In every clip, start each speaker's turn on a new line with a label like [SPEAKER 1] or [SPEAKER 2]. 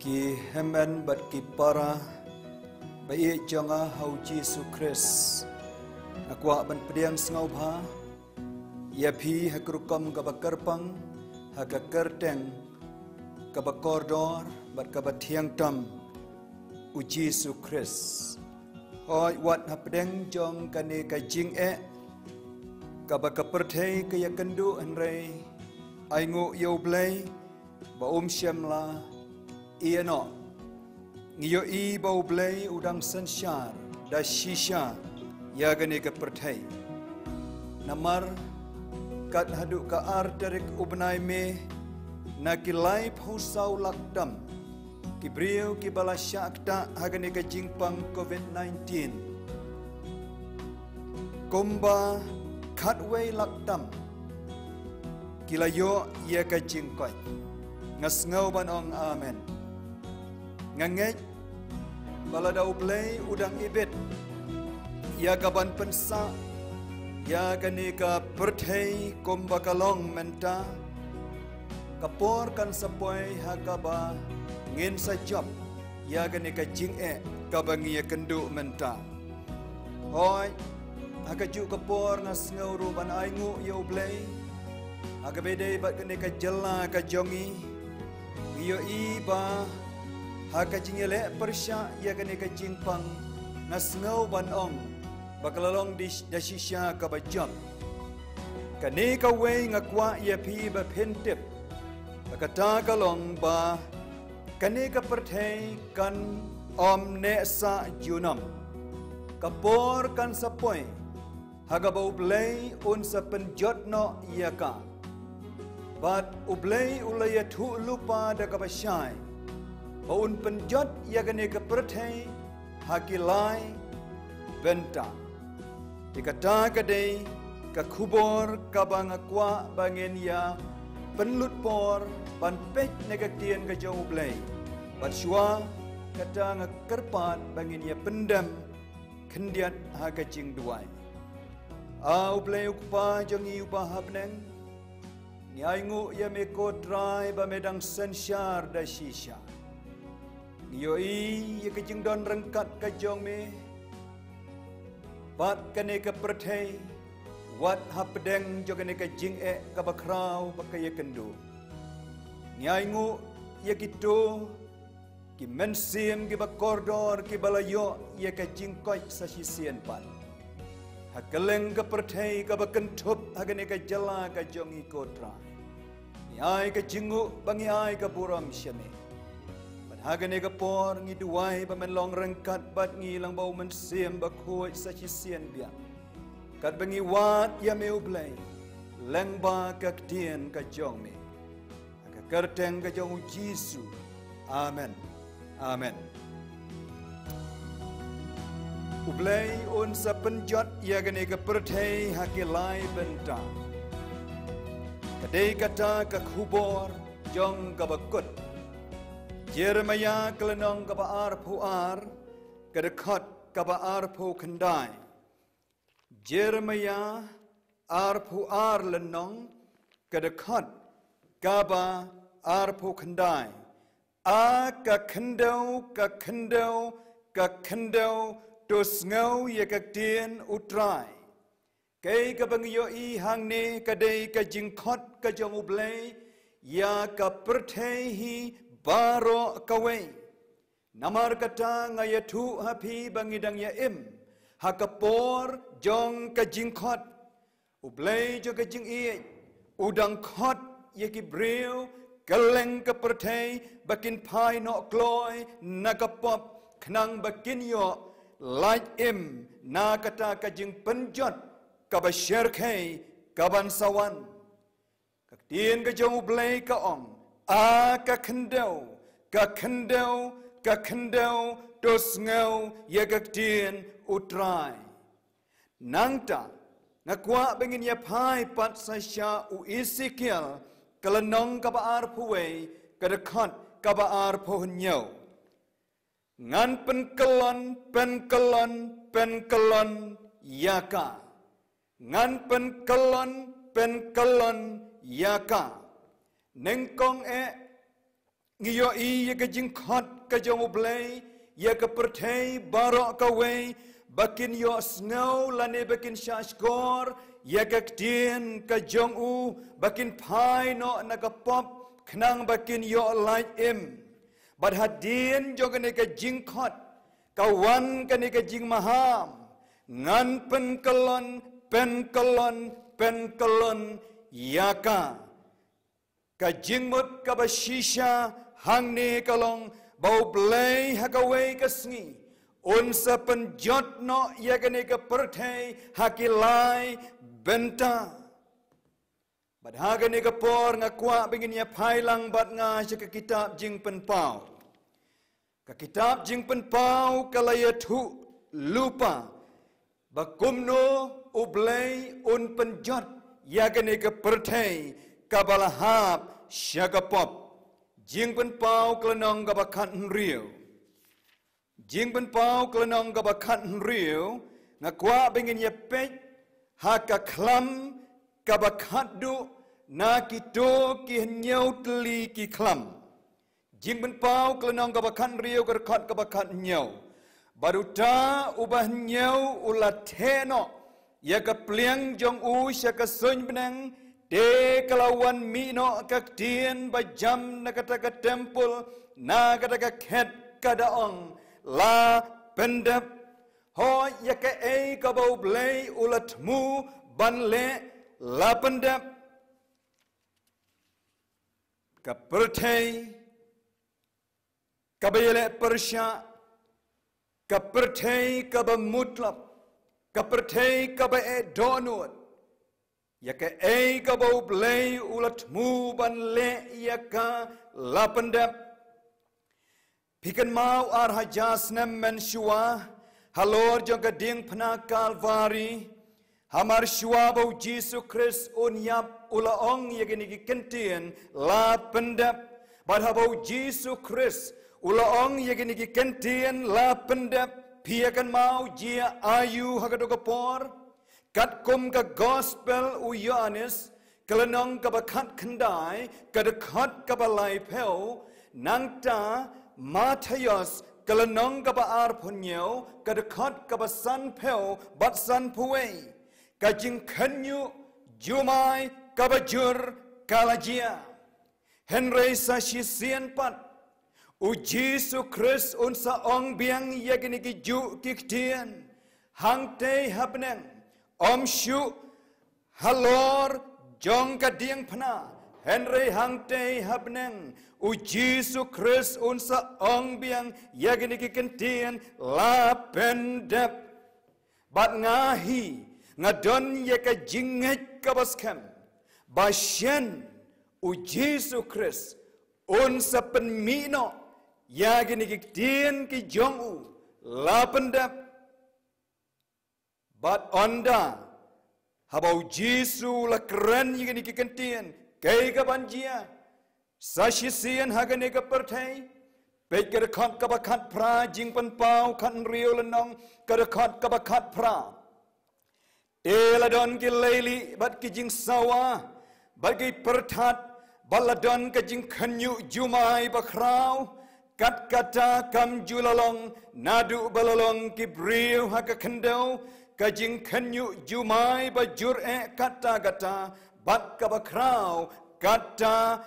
[SPEAKER 1] ki hemen bat ki para bai jonga hau Jesu Kris akwa ban pediang sengau bha ya phi hakrukom ka bakarpang hakakerteng ka bakordor bat ka bathiang tam u Jesu Kris hoi wat hapdeng jong kane ka jing ka bakaperthei ka yakendu anrei aingu yo blai ba shamla iano ngiyo I bau blai udang sanshar da shisha ya gane ka perthai namar kat hadu ka ar tarik ubnai me na ki lai phusau lakdam ki brio ki bala shakta hagane ka jingpang COVID-19 komba khatwei lakdam kilayo ya ka jingkoi ngasngau ban ong amen ngangej baladau play udang ibet ya kaban pensa ya gani ka perthei komba kalong menta kapor kan sapoi hakaba ngin sa job ya gani ka jing kabangi ya kendu menta hoi hakaju kapor ngasngau ruban aingu yo play agabede bat gani ka jella ka jongi iyo iba haka jingele persya ya gane ka jingpang ngasngau ban ong bakalalong dasisya ka bajam kane ka wei ngakwa ya phi ba phentep bakata kalong ba kane ka perthei kan om ne sa junam kapor kan sapoi haga bau blai un sa penjot no ya ka bat ublay ulaya thu lupa da kabashai baun penjot ya gane ka perthai hakilai benta dikata kade ka khubor ka bangakwa bangen ya penlut por ban pek negatien ka jau ublay bat shwa kata ngakerpat bangen ya pendam kendiat ha ka jing duai ublay ukpa jangi upa habneng ni aingu ya meko trai ba medang sensyar da shisha yo I ya kejing don rengkat ka jong me bat kane ka perthei wat hapdeng jogane ka jing ka bakrau ba ka ya kendu ni aingu ya gitu ki mensim ki bakordor ki balayo ya ka jing koi sa shisien pan hakeleng ka perthei ka bakentup hagane ka jala ka jongi kotra ni ai ka jingu bangi ai ka buram syame ban hagane ka por ngi duai ba men long rengkat bat ngi lang bau men sim ba khoi sa sien bia kat bangi wat ya meu blai leng ba ka tien ka jong me ka kerteng ka jong Jesu amen amen ublay un sa penjot ya gane ka perthei hakilai benta kadai kata ka khubor jong ka bakut Jeremia kelenong ka baar puar kadekhat ka baar pu khandai Jeremia ar puar lenong kadekhat ka baar pu khandai a ka khandau tus ngau ya ka tien utrai kai ka bangyo I hang ne ka dei ka jingkhot ka jong ublai ya ka perthei hi baro ka wei namar kata ngaya thu hapi bangidang ya im hakapor jong ka jingkhot ublai jo ka jing I udang khot ya ki breu kaleng ka perthei bakin phai no kloi nakapop khnang bakin yo like im na kata kajing penjot kabashir khai kaban sawan kaktian ka jong ublay ka ong ka khendau tos ngau ya kaktian utrai nangta ngakwa bengin ya phai pat sasya u Ezekiel kalanong ka baar puwe kadakhat ka baar puhnyau ngan penkelon yaka ngan penkelon yaka nengkong ngiyo I ka jing khot ka jong ublay ya ka perthei barok ka way bakin yo snow lane bakin shashkor ya ka tien ka jong u bakin pai no na ka pop knang bakin yo light im but hadin jong ka jing khot kawan ka jing maham ngan pen kalon yaka ka jingmut ka bashisha hang ni kalong bau blay hakaway kasngi unsa penjot no yakani ka perthai hakilai benta badhagani ka por nga kwa bingin ya phailang bat nga sa ka kitab jing penpau ka kitab jing penpau kalaya thu lupa bakumno ublay un penjot yakani ka perthai kabalahap syagapop jing penpau kelenong gabakat riu jing penpau kelenong gabakat riu ngakwa bingin ya pej haka klam gabakat du na kito ki nyau teli ki klam jing penpau kelenong gabakat riu gabakat nyau baruta ubah nyau ulat heno ya ka pliang jong u syaka sun benang de kalawan mino kaktian bajam na kataka temple na kataka khet kadaong la pendap ho yaka e kabau blay ulatmu banle la pendap kaperthai kabayele persya kaperthai kabamutlap kaperthai kabae donut yaka ei kabau blay ulatmu ban le yaka lapandap pikan mau ar hajas nem men shua halor jong ding phna kalvari hamar shua bau Jesus Christ unyap ulaong yakini ki kentien lapandap badhabau Jesus Christ ulaong yakini ki kentien lapandap piakan mau jia ayu hagadokapor kat kum ka gospel u Yohanes kelenong ka bakat kendai ka dekat ka balai peu nangta Matius kelenong ka baar punyau ka dekat ka basan peu bat san puwei ka jing kenyu jumai ka bajur kalajia Henry sa sisian pat u Jesus Christ unsa ong biang yakini ki ju kiktian hangte habneng Om Shu Halor Jong Kadiang Pana Henry Hangte Habneng U Jesus Christ unsa ong biang yagini kikentian la pendep bat ngahi ngadon yaka jinget kabaskem basyen U Jesus Christ unsa penmino yagini kiktian ki jong u la pendep But onda habau Jesu la keren yigani ki kentien kay ka banjia sashisian hagani ka perthai peker khat ka bakhat pra jing pan pau khan rio lanong ka khat ka bakhat pra eladon ki leili bat ki jing sawa bagi perthat baladon ka jing khanyu jumai bakrau kat kata kam julalong nadu balalong ki brio haka khandau Kajing kenyu jumai bajur kata kata bat kabakrau kata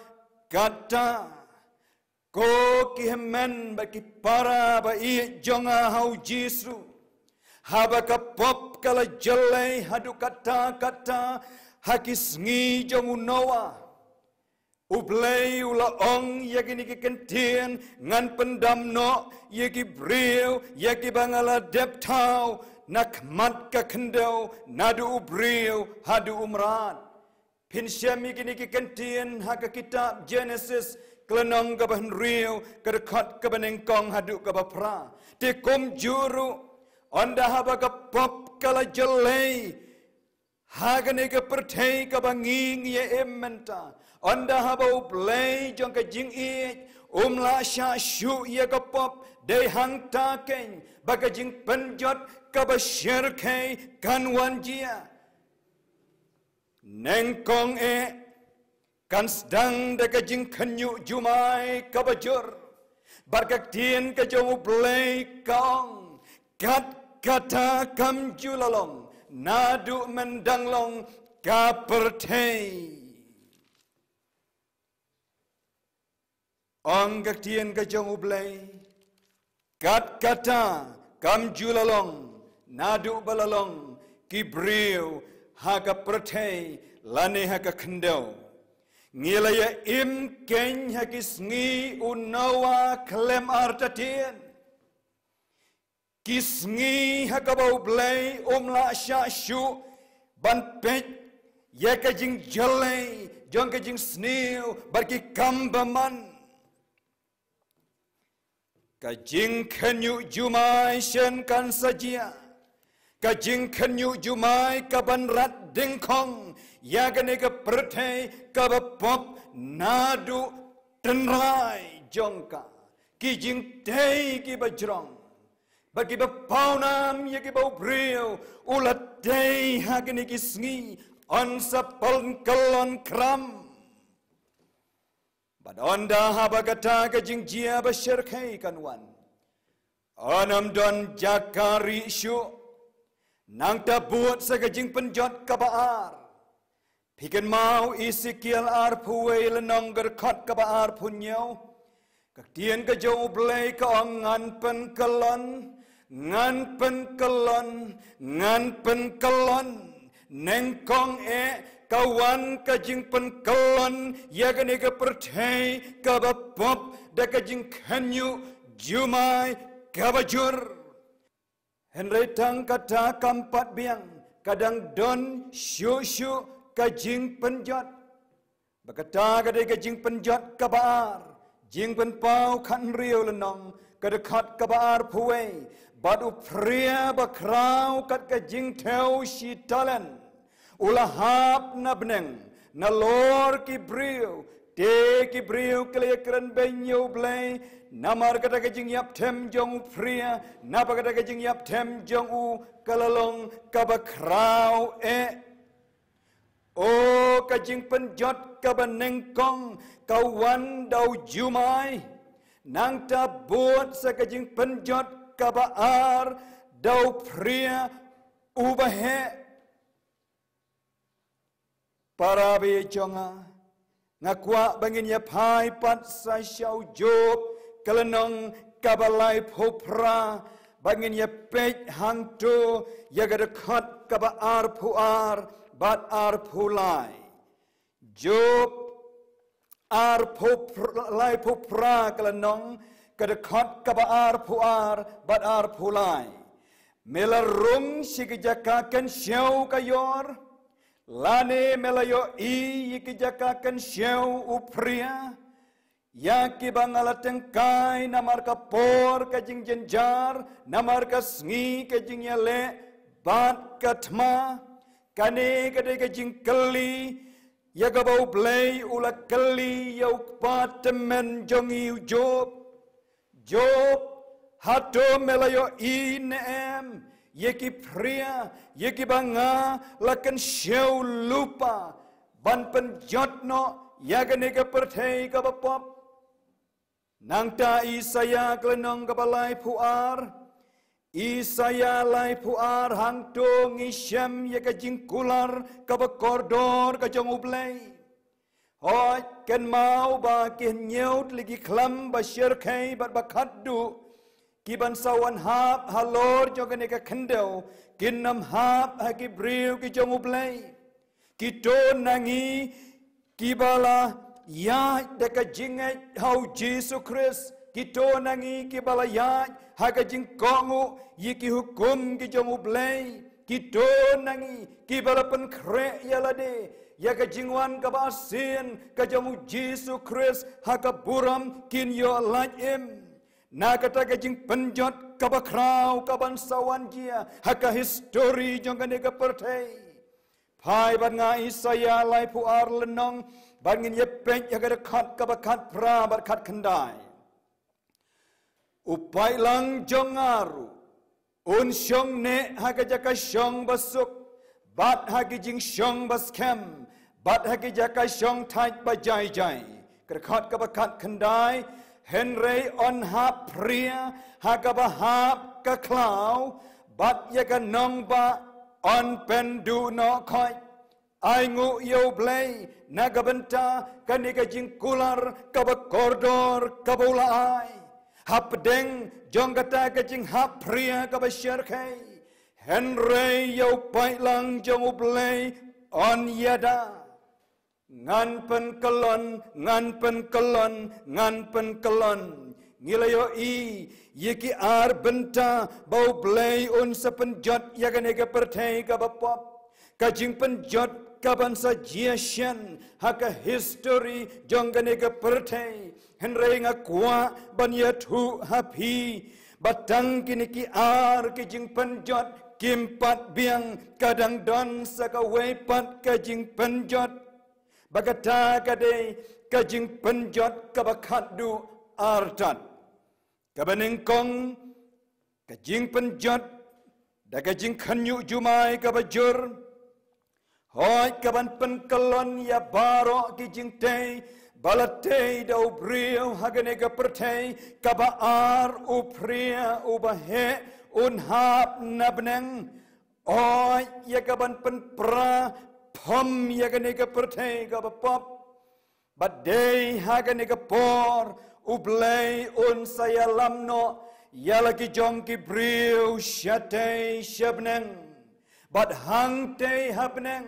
[SPEAKER 1] ko kihemen baki para ba I jonga hau Jesu haba kapop kala jelai hadu kata hakis ngi jongu Noah ublay ula ong yakini kikentien ngan pendam no yaki brio yaki bangala deptau nak mat ka kendau nadu ubriu hadu umrat pinsyami kini kikentien haka kitab Genesis kelenong ka ban riu kedekat ka banengkong hadu ka bapra tikum juru onda haba ka pop kala jelai hagane ka perthai ka banging ye ementa onda haba ublay jong ka jing I umla sha shu ye ka pop de hang ta keng bagajing penjot kabashir kay kanwan jia nengkong kan sedang deka jing kenyu jumai kabajur barkak tien ke jong ublei kaong kat kata kam julalong nadu mendanglong kapertei ong kak tien ke jong ublei kat kata kam julalong nadu balalong kibriu haga pertei lane haga kendau ngilaya im keng hagis ngi unawa klem artatien kisngi hakabau blay umla syashu ban pej yakajing jalai jong kajing sniu barki kambaman kajing kenyu jumai shen kan sajia kajing kenyu jumai kaban rat dengkong yagane ka perthai kabapop nadu tenrai jongka kijing tei ki bajrong bagi bapaunam yaki bau brio ulat tei hagane ki sngi on sapon kalon kram badonda habagata kajing jia basyarkai kanwan anam don jakari syu nang tabut sagajing penjot kabaar pikan mau Ezekiel arpuwe lenong gerkot kabaar punyau kaktian ka jau blai ka ngan pen kalon nengkong kawan kajing pen kalon yagane ka perthai kabapop da kajing kanyu jumai kabajur Henry tang kata kampat biang kadang don syu kajing penjot bakata kadai kajing penjot kabar jing penpau kan riu lenong kadekat kabar puwe badu pria bakrau kat kajing teu si talen ulahap na beneng na lor ki briu te ki briu kelekran benyo blai namar kata kajing yap tem jong pria napa kata kajing yap tem jong u kalalong kabakrau o kajing penjot kabanengkong kawan dau jumai nang tabut sa kajing penjot kabaar dau pria ubahe para bejonga ngakwa bangin ya pai pat sa syau job kalenong kabalai popra bangin ya pej hangto ya gadekat kabaar puar bat ar pulai job ar pulai pupra kalenong kadekat kabaar puar bat ar pulai melarung sikijakakan syau kayor lane melayo ikijakakan syau upria yaki bangala tengkai namar kapor kajing jenjar namar kasngi kajing yale bat katma kane kade kajing keli yaga bau blai ula keli yau patemen jongi job hato melayo inem yeki pria yeki banga lakan syau lupa ban penjotno yaga nega perthai ka bapop nang ta isaya klenong ka balai puar Isaya lai puar hangto ngisem ya ka jingkular ka bakordor ka jong ublay. Hoy ken mau ba ken nyeut lagi klam ba syirkai bat bakaddu kiban sawan hap halor jogane ka kendau kinam hap ha kibriu ki jong ublay. Kito nangi kibala ya da ka jingai hau Jesu Christ kito nangi kibala ya haga jingkongu yiki hukum ki jong ublay kito nangi kibala pen kre yalade yaga jingwan ka basin ka jong Jesu Christ haga buram kin yo laim na kata ka jing penjot ka bakrau ka bansawan dia haga history jong kane ka pertai pai ban nga Isaya lai puar lenong bangin yepek yaga dekat ka bakat pra bakat kendai upai lang jongaru un syong ne haga jaka syong basuk bat hagi jing syong baskem Bat hagi jakai syong tait bajai-jai. Kerkhat kabakat kendai. Henry on hap pria. Hagabahap kaklau. Bat yaga nongba on pendu no koi. Aingu yo blay. Nagabenta kanika jingkular kabakordor kabulai. Hapdeng jonggata kajing hap pria kabasyarkai. Henry yo pailang jong ublay on yada. Ngan pen kelon, ngan pen kelon, ngan pen kelon. Ngilayo yiki ar benta bau blay un sepenjot yaganega pertai kabapop. Kajing penjot kabansa jiasyan haka history jongganega pertai. Henry ngakwa banyatu hapi. Batang kini ki ar kajing penjot kimpat biang kadang don sakawai pat kajing penjot. Bagata kadai kajing penjot kabakat du artat. Kabanengkong kajing penjot da kajing kanyu jumai kabajur. Hoi kaban penkelon ya barok kajing tei. Balatei da ubriu haganega pertei. Kabaar upria ubahe unhap nabneng. Oi ya kaban penpra. Pom yaganega pertei kabapop. Badai haganega por. Ublay un saya lamno. Yalaki jongki briu syatei syabneng. Bad hang tei habneng.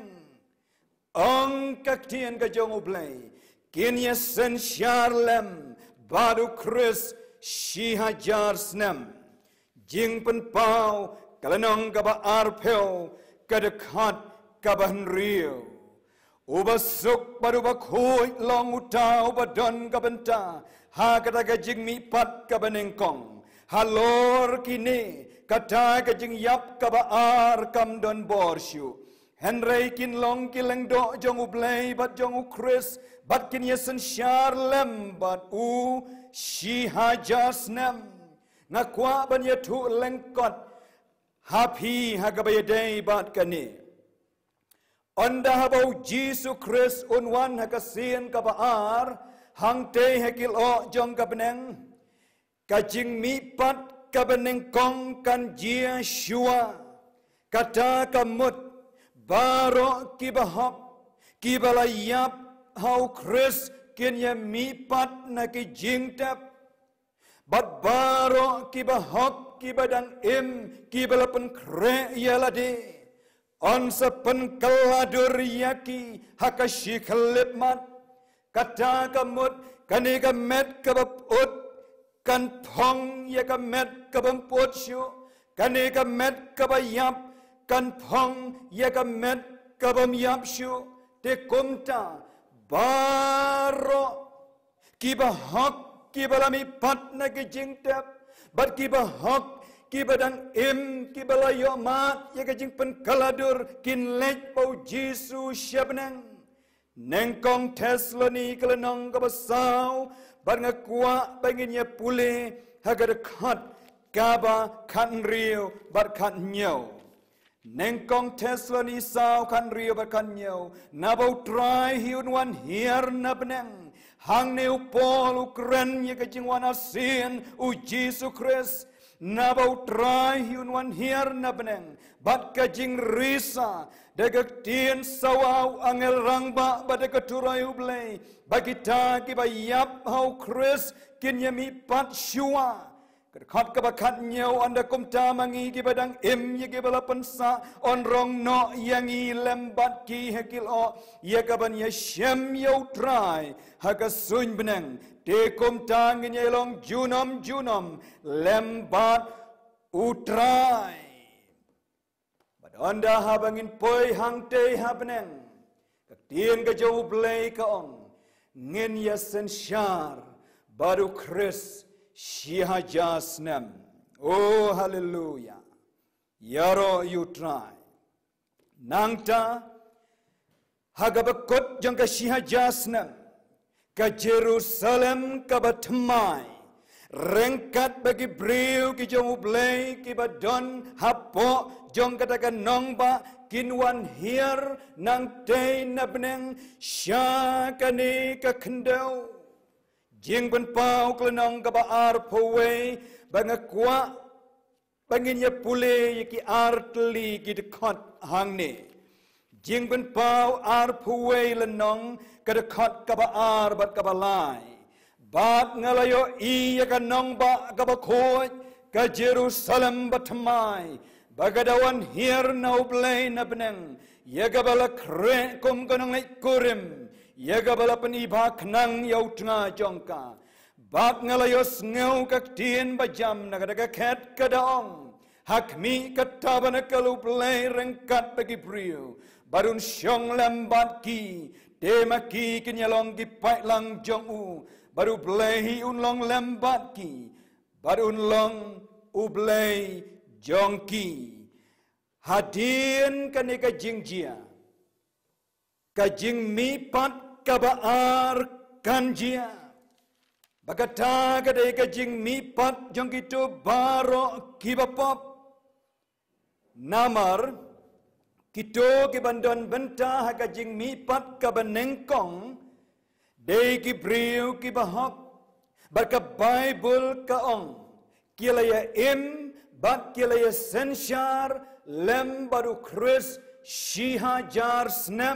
[SPEAKER 1] Ong kaktian kajong ublay. Kinya sen syarlem. Badu kris syihajar snem. Jing penpau. Kalanong kaba arpeo. Kadekat kabahan rio. Ubasuk baru bakhui long uta ubadon kabenta. Ha kata kajing mipat kabanengkong. Halor kini kata kajing yap kabaar kamdon borsyu. Henry kin long kileng do jong ublay bat jong ukris. Bat kin yesen syarlem bat u syihajasnem. Ngakwa ban yatu lengkot. Hapi hagabayadei bat kani. Onda habau Yesus Kristus unwan hakasian kabaar hang te hakil o jong kabeneng kajing mipat kabeneng kong kan jia shua kata kamut baro kibahop kibalayap hau Kristus kinya mipat na kijing tap bat baro kibahop kibadang im kibalapan kre yalade. On sepen keladur yaki hakashi kelipmat kata kamut kaniga met kabaput kan pong yaka met kabamput syu kaniga met kabayap kan pong yaka met kabamyap syu te kumta baro kibahok kibalami pat na kijingtap bat kibahok kibadang im kibalayo mat ya kajing penkaladur kin lej pau Yesus syabnang nengkong Tesloni kelenong kabasau bar ngakwa pengennya pule haga dekat kaba kan rio bar kan nyau nengkong Tesloni sau kan rio bar kan nyau nabau try hiun wan hiar nabneng hang neu pol ukren ya kajing wan asin u Yesus Kristus nabau try hiun wan hiar nabneng bat kajing risa dagak tien sawau angel rangba bada keturai ublay bagi ta kibayap hau Kris kinya mi pat syua kerkat kabakat nyau anda kumta mangi kibadang im ye kibala pensa on rong no yangi lembat ki hekil o ye kaban ye syem yau try haga suny beneng tekum tangin yelong junom lembat utrai. Badonda habangin poi hang te habneng. Ketien ke jauh belai kaong. Ngin yasen syar baru Kris syihajasnem. Oh haleluya. Yaro utrai. Nangta hagabakot jangka syihajasnem. Ke Jerusalem ke Batemai rengkat bagi briu ki jong ublay ki badon hapo jong katakan nongba kinwan hier nang day na beneng syakani ka kendau jing ben pau klenong ka ba ar powe bangakwa banginya pule ki artli ki dekat hang ni jing ben pau ar powe lenong ka dekat ka ba ar bat ka ba lai bat ngalayo iya ka nong ba ka ba khoi ka Jerusalem batmai bagadawan hier na ublay na beneng yagabala kre kum kanang kurim yagabala panibak nang yaw tnga jongka bak ngalayos ngaw kaktien bajam nagadagaket kadaong hakmi katabana kalublay rengkat bagi priyo barun syong lambat ki temaki kenyalong ki lang jong u baru blay unlong lambat ki barun long ublay jongki hadin kani ka jingjia ka jing mi pat ka baar kanjia bagata ka dai ka jing mi pat jongki to baro kibapop namar kito ki bandon benta ka jing mi pat ka banengkong dai ki briu ki bahok barka bible ka ong kilaya im bat kilaya sensyar lem baru Chris shihajar snem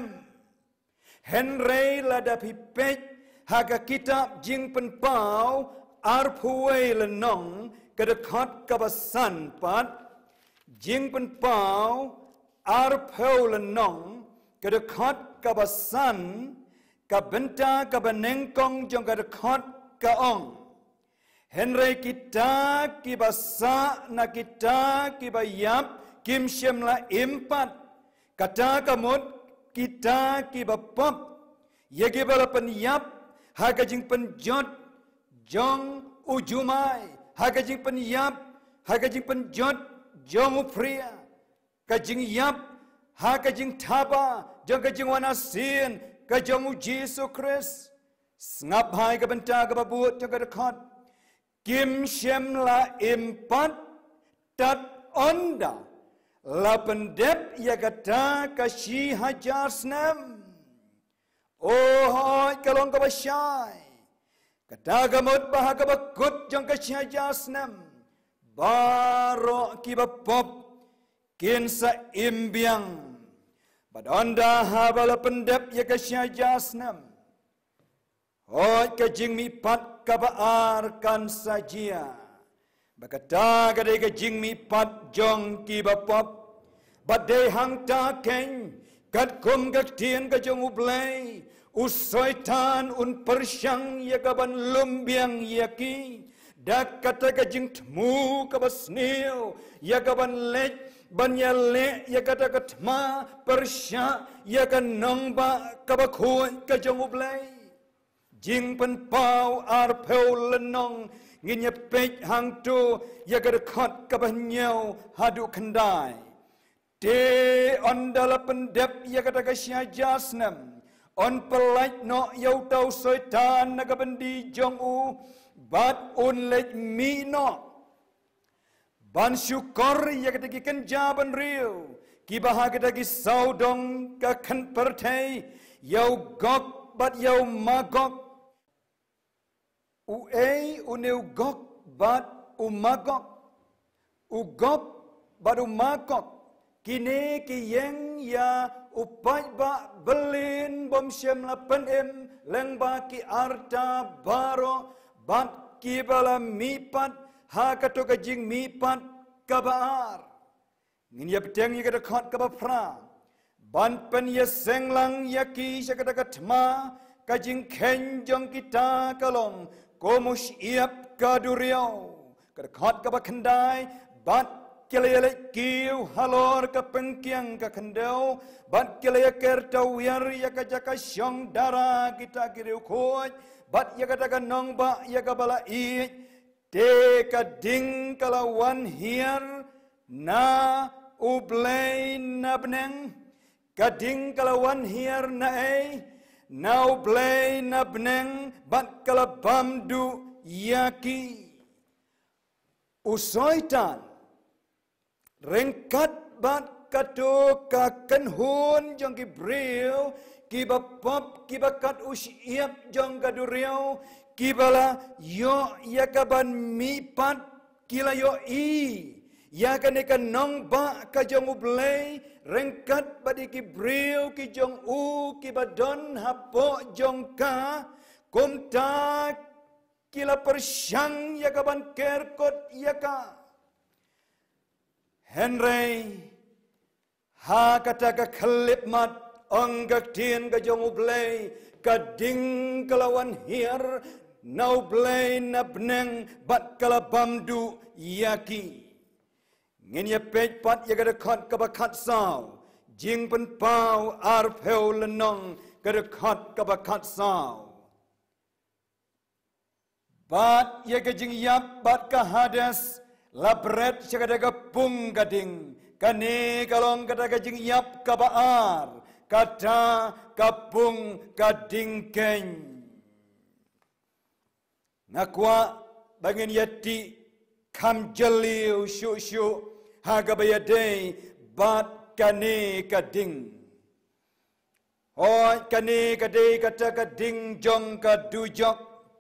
[SPEAKER 1] Henry lada pipet haga kitab jing penpau arpuwe lenong kedekat kabasan pat jing penpau arpau lenong kedekat kabasan kabenta kabanengkong jong kedekat kaong Henry kita kibasa na kita kibayap kim shem la impat kata kamut kita kibapop yagi bala penyap hagajing penjot jong ujumai hagajing penyap hagajing penjot jong upria kajing yap hagajing taba jong kajing wanasin kajong Yesus Kristus ngap hai kabenta kababut jong kadekat kim shem la impat tat onda la pendep ya kata kashi hajar snam oh hoy kalong ka basyai kata gamot bahaga bakut jong kashi hajar snam baro kibapop kinsa imbiang badonda habala pendep ya kashi hajar snam hoy kajing mi pat kabaar kan sajia bakata kadai kajing mi pat jong ki bapop badai hang ta ken kat kum kat tien ka jong ublay usoitan un persyang ya kaban lumbiang yaki dak kata kajing temu kabasnil ya kaban lek banyale ya kata katma persya ya kan nongba kabakhoy ka jong ublay jing pen pau arpeu lenong nginya pek hang tu ya gadekat kabanyau hadu kendai te on dala pendep ya kata kasya jasnam on pelaj no yau tau soitan naga bendi jong u bat un lej mi no ban syukur ya kata ki kenja ban riu ki bahagia ki saudong ka kan pertai yau gok bat yau magok uei uneu gok bat umagok ugok bat umagok kini kiyeng ya upai ba belin bom syem la penem leng ba ki arta baro bat ki bala mipat ha kato kajing mipat kabar ngin ya peteng ya kada khot kabapra ban pen ya senglang yaki sakada katma kajing kenjong kita kalong komus iap kaduriau kerkhot ka bakhandai bat kelele kiu halor ka pengkiang ka khandau bat kelele kertau yar ya ka jaka syong dara kita kiriu khoj bat ya ka daga nong ba ya ka bala I te ka ding kalawan hiar na ublay na beneng ka ding kalawan hiar na Now play na beneng bat kalabamdu yaki usoitan rengkat bat kato ka kanhun jong Gibril kiba pop kiba kat usiap jong kaduriau kibala yo yakaban mipat kila yo i yakan ikan nong ba ka jong ublay rengkat badi Gibril ki jong u kiba don hapo jong ka kumta kila persyang yakaban kerkot yaka Henry ha kata ka khalip mat onggak tien ka jong ublay ka ding kalawan hir na ublay na bneng bat kalabamdu yaki ngin ya pej pat ya kada khat ka bakat saw jing pen pau ar peu lenong kada khat ka bakat saw bat ya ka jing yap bat ka hadas labret syakada ka pung gading kani kalong kata ka jing yap ka baar kata kapung gading keng nakwa bangin yati kam jaliu syu haga bayadei bat kani kading hoi kani kadei kata kading jong kadujok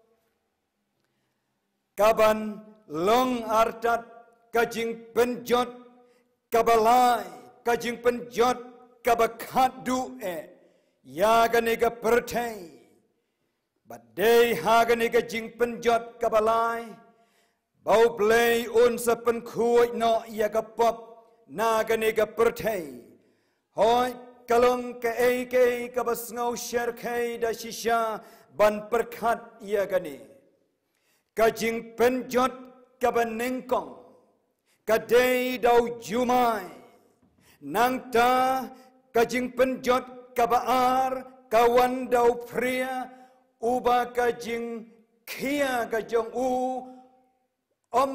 [SPEAKER 1] kaban long artat kajing penjot kabalai kajing penjot kabakat du ya gane ka pertai badai ha gane ka jing penjot kabalai bau play un sa pen khuai no ya ka pop na gane ka pertai hoi kalong ka ke ka basngau share kai da shisha ban perkhat ya gane ka jing penjot kabanengkong kadai dau jumai nangta kajing penjot kabaar kawan dau pria uba kajing kia kajong u om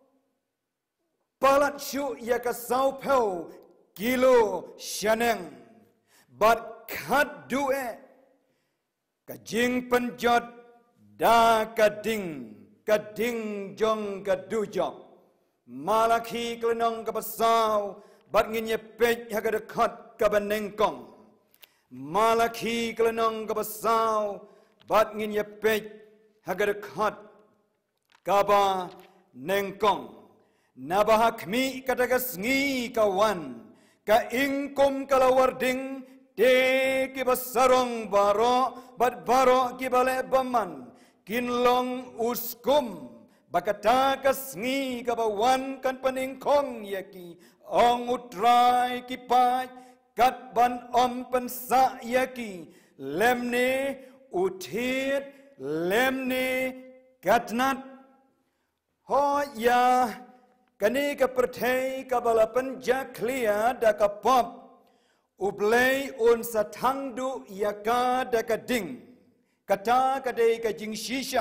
[SPEAKER 1] palat syu ya ka sau peu kilo shaneng bat khat due kajing penjot da kading jong kadujok malaki klenong kapasau bat ngin ye pej hagada khat kabanengkong malaki klenong kapasau bat ngin ye pej hagada khat kaba nengkong nabahakmi katagas ngi kawan ka ingkum kalawarding de kibasarong baro bat baro kibale baman kinlong uskum bakata kasngi kabawan kan paningkong yaki ong utrai kipai kat ban om pensa yaki lemne uthit lemne katnat ho ya kani ka perthai kabala panja clear da ka pop ublay un satangdu yaka da ka ding kata kadai ka jing shisha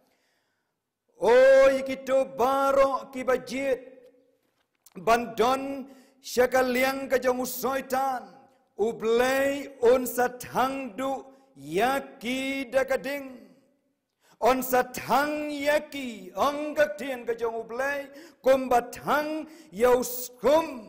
[SPEAKER 1] oi kito baro kibajit bandon syakaliang ka jong soitan ublay on satangdu yaki dakading on satang yaki onggak tien ka jong ublay kumbatang yauskum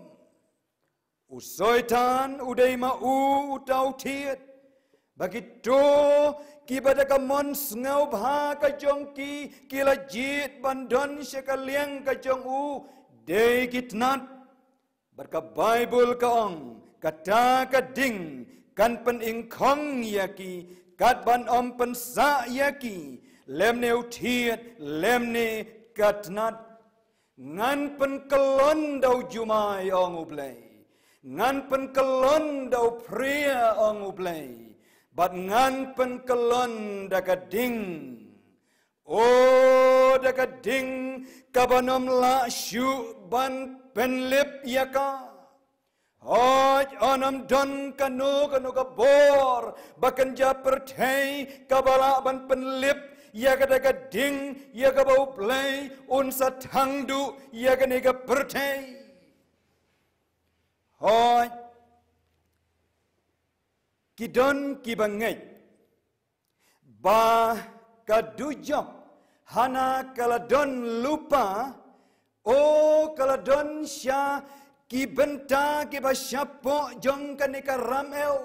[SPEAKER 1] usoitan uday mau utau tiet begitu kibada kamon ngau bha ka jong ki kila jit bandon sekaliang ka jong u de kitnat berka Bible ka ong kata ka ding kan pen ingkong yaki kat ban om pen sa yaki lemne utiet lemne katnat ngan pen kelon dau jumai ong ublay ngan pen kelon dau pria ong ublay bat ngan pen kelon dakading oh dakading kabanom la syu ban penlip yaka hoj onam don kanu kabor bakan ja perthai kabala ban penlip yaka dakading yaka bau play un satangdu yaka nega perthai hoj kidon kibangai ba kadujok hana kaladon lupa o kaladon sya ki benta ki ba syapo jong kan ka ramel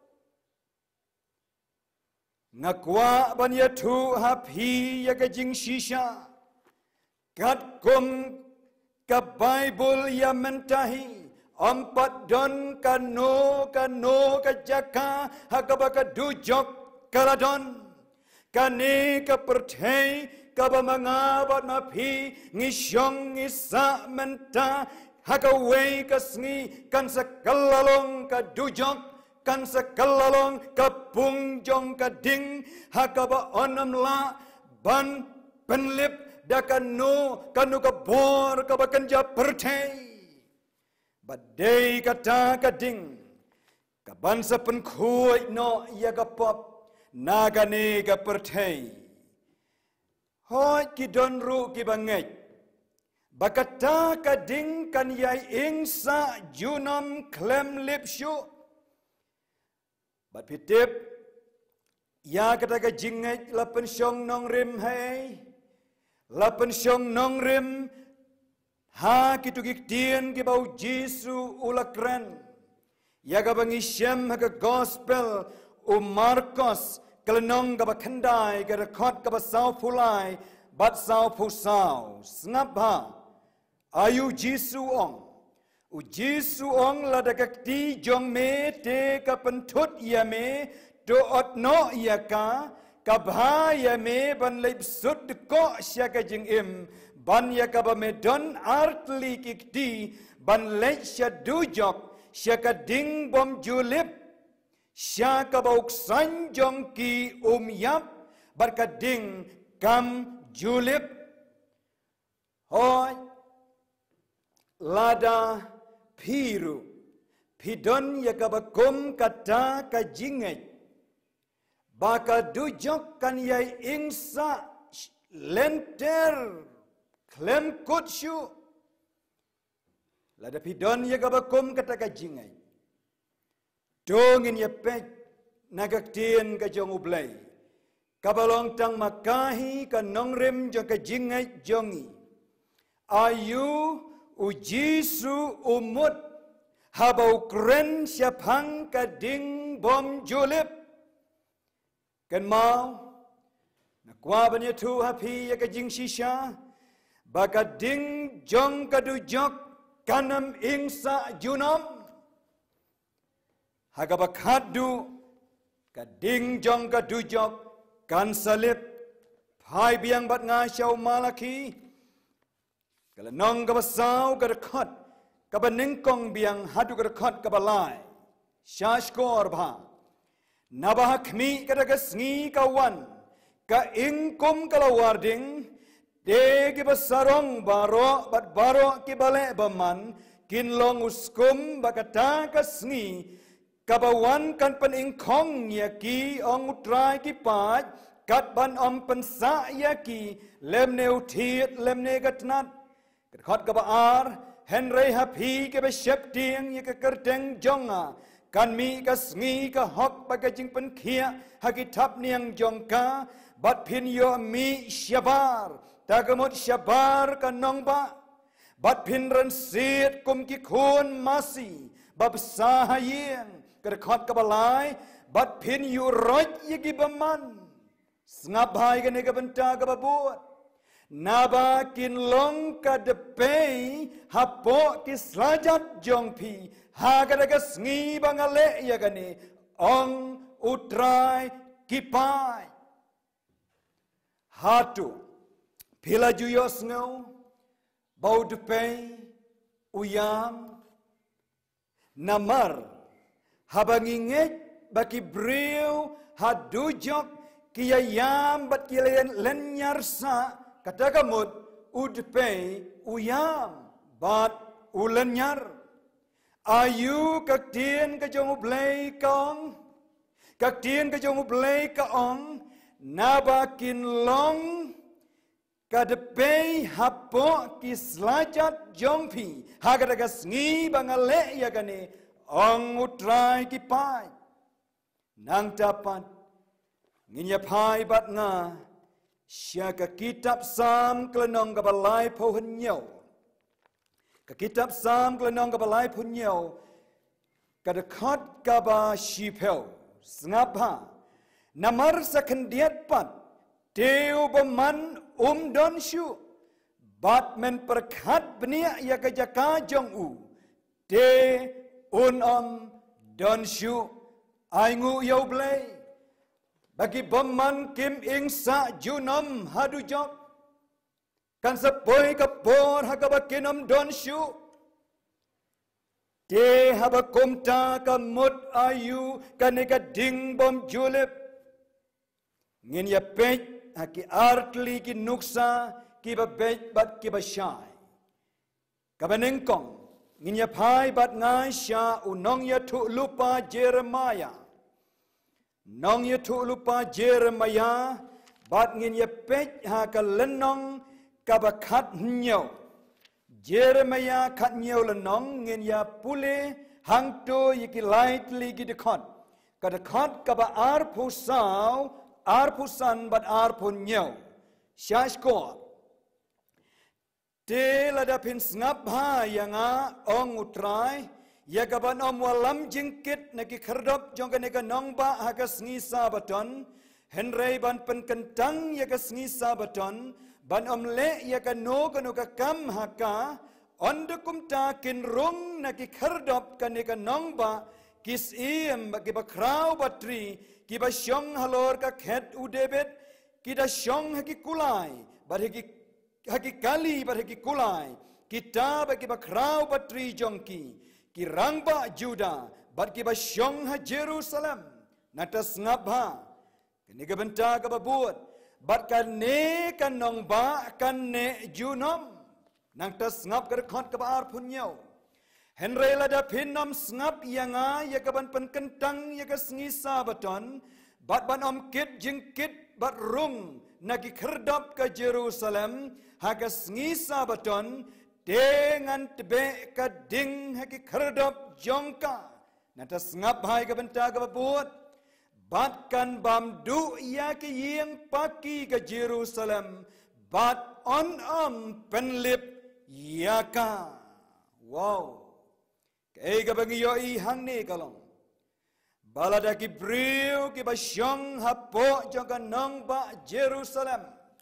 [SPEAKER 1] ngakwa ban ya thu hapi ya ka jing shisha kat kum ka Bible ya mentahi empat don kano ka jaka hakabaka dujok kaladon kani ka perthai ka ba mangabat mapi ngisyong isa menta hakaway ka sngi kan sakalalong ka dujok kan sakalalong ka pungjong ka ding hakaba onam la ban penlip da kanu ka bor ka ba kanja perthai badai kata ka ding ka bansa penkhuai no ya ka pop nagane ka perthai hoi ki don ru ki bangai bakata ka ding kan yai ingsa junam klem lip shu bat pitip ya kata ka jingai lapen syong nong rim hai lapen syong nong rim ha kitugik tien ki bau Jesu ulakren ya ka bangi syam ha ka gospel u Marcos kelenong ka ba khandai ka rekhot ka ba sau phulai bat sau phu sau snap ha ayu Jesu ong u Jesu ong la da ka ti jong me te ka penthut ya me do ot no ya ka bha ya me ban leip sut ko sya ka jing im ban ya ka ba me don artli kikti ban leip sya dujok sya ka ding bom julip sya ka bauk sanjong ki yap barkading kam julip hoi lada piru pidon ya ka bakum kata ka jingai baka dujok kan yai ingsa lenter klem kutshu lada pidon ya ka bakum kata ka jingai dongin ya pek nagak tien ka jong ublay kabalong tang makahi ka nongrem jong ka jingai jongi ayu u Jesu umut habau kren syapang ka ding bom julip kan mau nakwa banya tu hapi ya ka jing shisha baka ding jong ka dujok kanam ingsa junam hagabakadu ka ding jong ka dujok kan salip phai biang bat nga shau malaki kala nong ka basau ka rekhot ka baning kong biang hadu ka rekhot ka balai shashkor bha nabah khmi ka daga sngi ka wan ka ingkum ka lawarding de ki basarong baro bat baro ki bale baman kinlong uskum bakata ka sngi kabawan kan peningkong ya ki ong utrai ki pat kat ban om pensa ya ki lem neu thiet lem ne gatnat kat khot ka ar henry happy ke be shep tiang ya ka kerteng jonga kan mi ka sngi ka hok ba ka jing pen khia ha ki thap niang jong ka bat phin yo mi shabar ta ka mot shabar ka nong ba bat phin ran sit kum ki khun masi bab sahayeng kerkhot kabalai bat phin yu roj yagi baman snap hai ka ne ka benta ka babut naba kin long ka de pei hapo ki slajat jong pi ha ka da ka sngi bangale ya ka ne ong utrai kipai hatu pila juyo sngo bau de pei uyam namar habangingek baki breu hadujok kiyayam bat kilen lenyarsa kata kamut udpe uyam bat ulenyar ayu kaktien ka jong ublay kaong kaktien ka jong ublay kaong nabakin long kadepei hapo kislajat jongpi hagadaga sngi bangale ya gane ong utrai kipai nang dapat nginya pai bat nga syaka kitab sam klenong kabalai pohen nyaw Ke kitab Psalm kelenong ke balai punyau ke dekat ke ba shipel sengapa namar sekendiat pat teu beman don syu bat men perkat benia ya ke jaka jong u te don syu aingu yau blai bagi beman kim ing sa junom hadu job kan sepoi ke por hakabakinom don syu te habakumta ka mut ayu kaneka ding bom julep ngin ya pej haki artli ki nuksa ki ba pej bat ki ba shai kabanengkong ngin ya pai bat ngai sha unong ya tu lupa Jeremiah nong ya tu lupa Jeremiah bat ngin ya pej ha ka lenong ka ba khat nyau Jeremiah khat nyau lenong ngin ya pule hang to yiki lightly ki dekot ka dekot ka ba ar pusau ar pusan bat ar pun nyau syashko te lada pin snap ha yang a ong utrai ya gaban om walam jingkit naki kherdop jong ka neka nong ba ha ka sngi sabaton henrei ban pen kentang ya ka sngi sabaton ban om le ya ka no ka kam ha ka onda kumta kin rung naki kherdop ka neka nong ba kis iem bagi ba krau batri ki ba syong halor ka khet u debet ki da syong haki kulai bar haki kali bar haki kulai kita bagi ba krau batri jongki ki rangba juda bar ki ba syong ha Jerusalem natas ngabha kini ka benta ka babut bat kan ne kan nong ba kan ne junom nang tas ngap ka khot ka ar punyau Henry lada pinam snap yanga ya kaban pen kentang ya ka sngi sabaton bat ban om kit jingkit bat rung nagi kherdap ka Jerusalem ha ka sngi sabaton dengan tebe ka ding ha ki kherdap jongka nata snap hai ka benta ka babut bat kan bam du ya ki yeng paki ka Jerusalem bat on penlip ya ka wow Ega bangi yo I hang ni kalong. Balada ki briu ki basyong hapo jangka nong ba Jerusalem.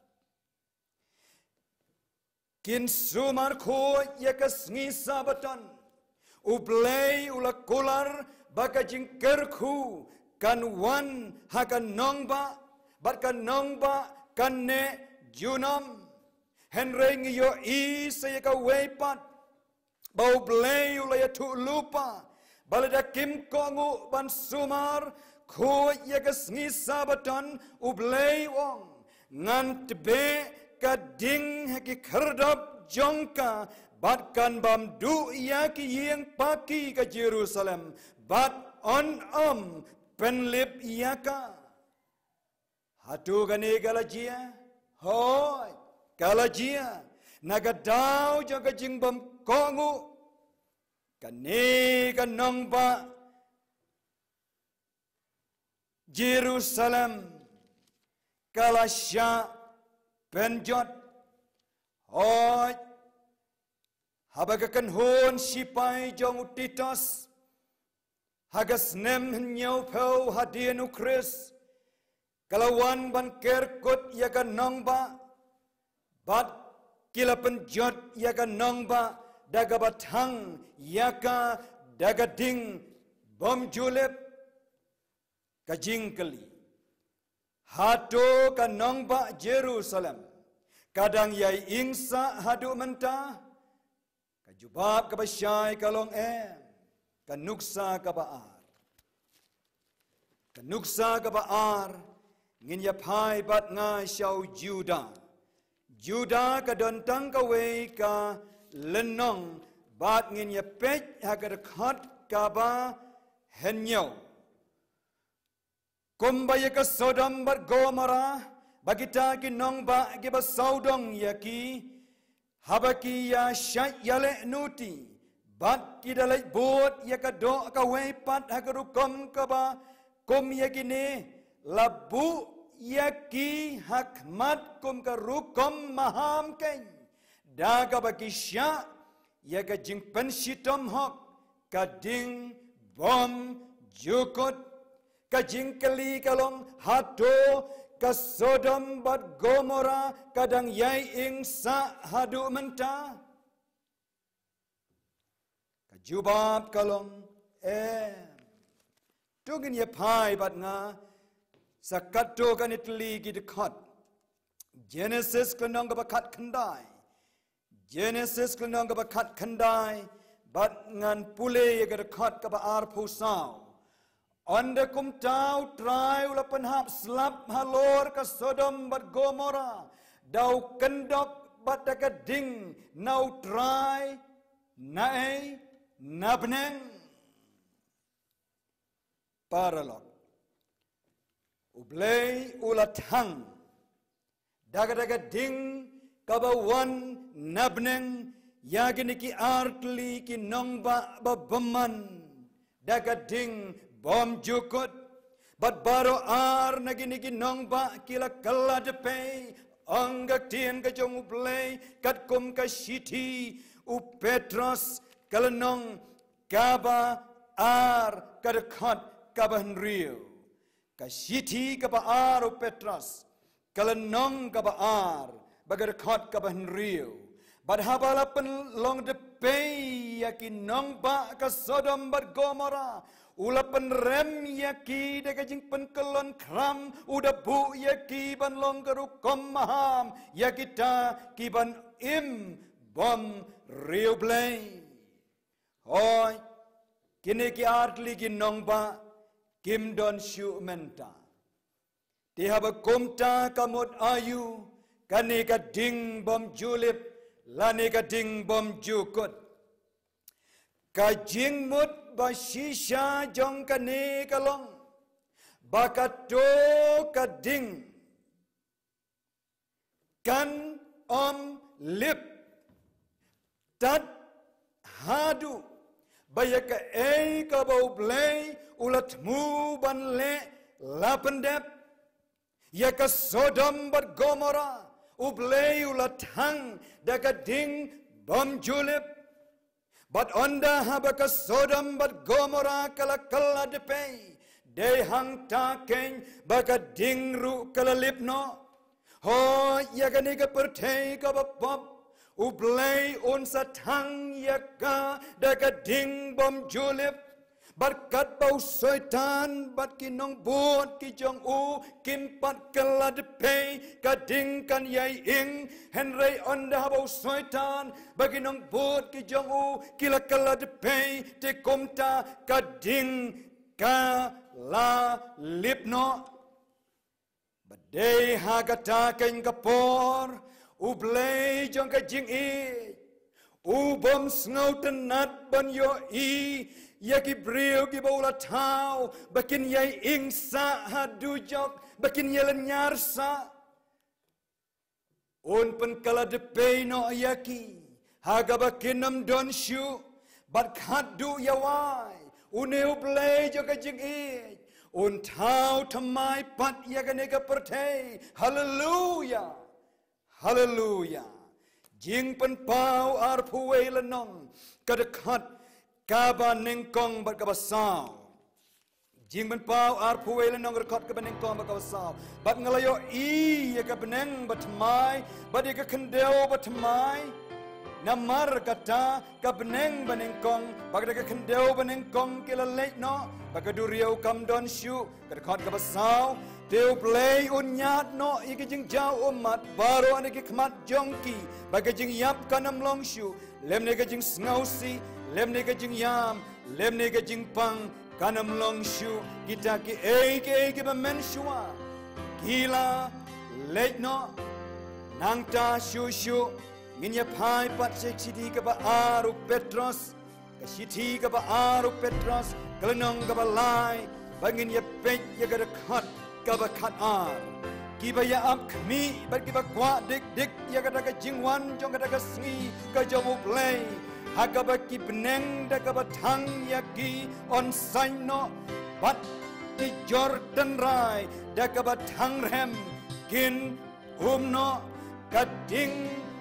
[SPEAKER 1] Kin sumar ko ya kasngi sabaton. Ublay ula kular baka jingkerku kan wan hakan nong ba bat kan nong ba kan ne junam. Henreng yo I saya ka weipat. Bau blay ulaya tu lupa balada kim kongu ban sumar ko ya kasngi sabaton ublay wong ngan tebe kading haki kherdap jongka batkan bam du ya ki yeng paki ka Jerusalem bat on penlip yaka hatu gane galajia hoy galajia nagadau jaga jingbam kongu kane kanong ba Jerusalem kalasya penjot hoy habagakan hon sipai jong utitos hagas nem nyau pau hadienu Chris kalawan ban kerkut ya kanong ba bat kila penjot ya kanong ba daga batang yaka daga ding bom julep kajingkeli hado kanong ba Jerusalem kadang yai ingsa hadu menta kajubab kabasyai kalong kanuksa kabaar ngin ya pai bat nga syau Juda kadontang kawe ka lenong bat ngin ya pej hagar khat kaba henyau kumbaya ka Sodom bat Gomora bagita ki nong ba ki ba saudong yaki habaki ya syai yale nuti bat ki dalai bot ya ka do ka wepat hagaru kom ka ba kom yaki ne labu yaki hakmat kum ka rukom maham ken daga baki sya ya ka jing penshitom hok ka ding bom jukut ka jing kali kalong hato ka Sodom bat Gomora kadang yai ing sa hadu menta ka jubab kalong tugin ye pai bat nga sakato kan itli gi dekat Genesis kanong ka bakat kandai Genesis kanong ka bakat kandai bat ngan pule ye ka dekat ka ba ar pusau Anda kum tau try ulapan hap slap halor ka Sodom bat Gomora dau kendok bat ka ding nau try nae nabneng paralog ublay ulatang daga ding kabawan nabneng yagini ki artli ki nongba babaman daga ding bom jukut bat baro ar nagini ki nongba kila kala depe anggak tien ka jong ublay kat kum ka shiti u Petros kalanong kaba ar kadakat kaba henriu ka shiti kaba ar u Petros kalanong kaba ar bagadekat kaba henriu bad habala pen long de pay yakin nong ba ka Sodom bat Gomora ulapan rem yaki de kajing pen kelon kram uda bu yaki ban long garu kom maham yakita kiban im bom riu blay hoy kini ki artli ki nong ba kim don shu menta ti haba kumta kamut ayu kani ka ding bom julip lani ka ding bom jukut ka jing mut ba shisha jong kani kalong bakato ka ding kan lip tat hadu bayaka ka bau blay ulat mu ban le lapendep yaka Sodom bat Gomora ublay ulat hang daga ding bom julip bat onda habaka Sodom bat Gomora kala kala depe de hang ta ken baka ding ru kala lipno ho yaga niga pertei ka bab ublay un satang yaka daga ding bom julip berkat bau syaitan bat kinong buat ki jong u kimpat kelad pe kading kan yai ing henry onda bau syaitan bagi nong buat ki jong u kila kelad pe te komta kading ka la lipno badai hagata ken kapor ublay jong ka jing i ubom snau tenat ban yo i yaki brio ki bola tau bakin yai ingsa hadu jok bakin yelan nyarsa un pen kala de peino yaki haga bakinam don shu bat khadu yawai uneu play joka jing e un tau thamai pat yaga nega perthe hallelujah hallelujah jing pen pau ar puwe lanong kadakhat kaba nengkong bat kabasau jing ben pau ar puwe nong rekod ka nengkong bat kabasau bat ngalayo i ya ka beneng bat mai bat ka kendeo bat mai namar kata ka beneng benengkong bat ka kendeo benengkong kila late no bat ka duriau kam don shu ka rekod kabasau teu play unyat no iki jing jau umat baru aniki kmat jongki bat ka jing yap kanam long shu lem ne ka jing snausi lem ne ka jing yam lem ne ka jing pang kanam long shu kita ki ba men shua gila late no nangta shu nginya pai pat se chidi ka ba aru Petros ka shiti ka ba aru Petros kalenong ka ba lai bangin ya pek ya ka khat ka ba khat ar kiba ya am khmi ba kiba kwa dik ya ka jingwan jong ka sngi ka jomu play hagaba ki beneng da ka thang ya ki on sign no bat di Jordan rai da ka thang rem kin no kading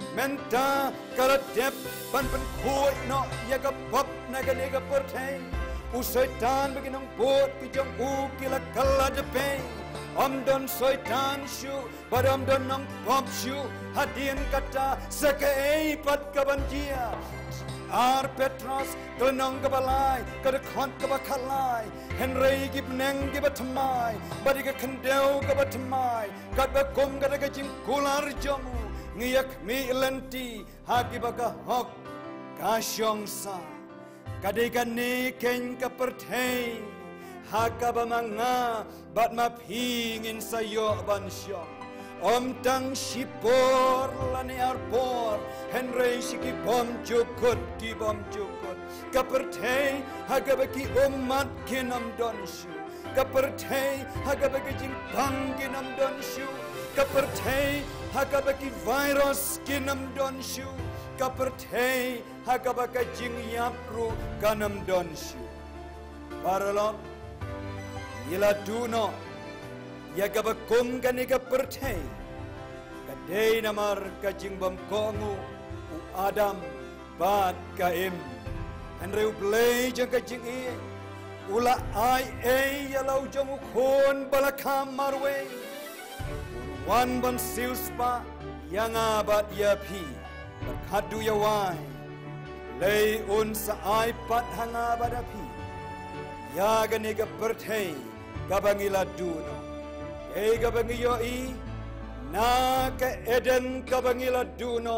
[SPEAKER 1] menta karadep ban khoi no yaga pop naga nega perthai usaitan beginang bot kijong u kila kala depe don soitan shu badam don nang pop shu hadin kata sekei pat kabanjia Ar Petros kelenong kebalai kada khont kebakalai Henry gibneng gibatamai badi ke kendeu kebatamai kad bakum kada ke jingkular jamu ngiyak mi lenti hagi baka hok kasyong sa kadikani ken kaperthei haka bamanga bat mapingin sayo bansyong tang sipor lani arpor Henry siki bom cukut ki bom cukut kaperthei haga baki umat kinam donshu kaperthei haga baki jingpang kinam donshu kaperthei haga baki virus kinam donshu kaperthei haga baki jingyapru kanam donshu paralom ila duno yaga bakum kaniga perthei kadei namar kajing bam kongu u Adam bat kaim Henry play jang kajing e ula ai yalau jamu khon balakam marwe wan ban siuspa yang abat ya pi khadu ya wai lei un sa ai pat hanga badapi ya ganiga perthei kabangila duno gabangiyo i na ke Eden kabangila duno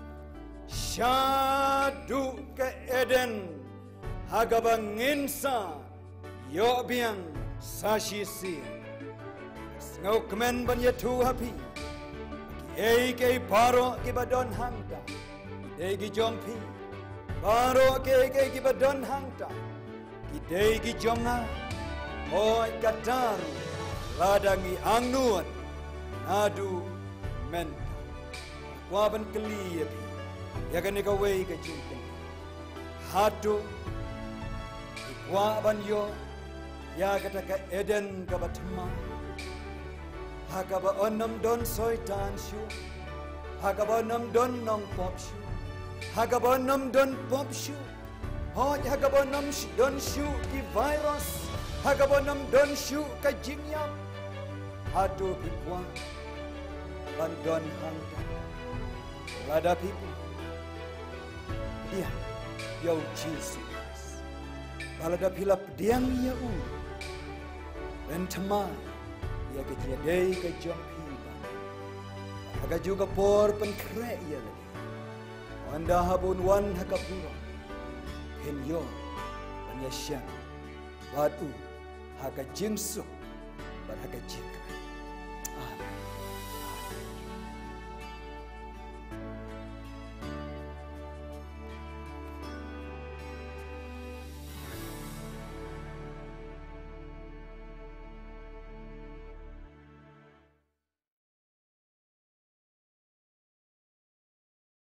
[SPEAKER 1] syadu ke Eden hagabanginsa yo biang sashisi ngau kemen ban yetu happy ke paro ke badon hangta ki jompi paro ke badon hangta ki jonga oi kataru ladangi angnuan adu men waban keliya ya kan ka wei ka cinta hatu waban yo ya kata ka Eden ka batma hakaba onam don soitan shu hakaba onam don nong pop shu hakaba onam don pop shu hoj hakaba onam don shu ki virus hakaba onam don shu ka jingyam hadu bikwa bandon hangta lada people dia yo Jesus balada pilap diang ya u bentama ya ke dei ke jompi aga juga por penkre ya lagi anda habun wan hakapura henyo anyashan batu haga jingsu bat haga jika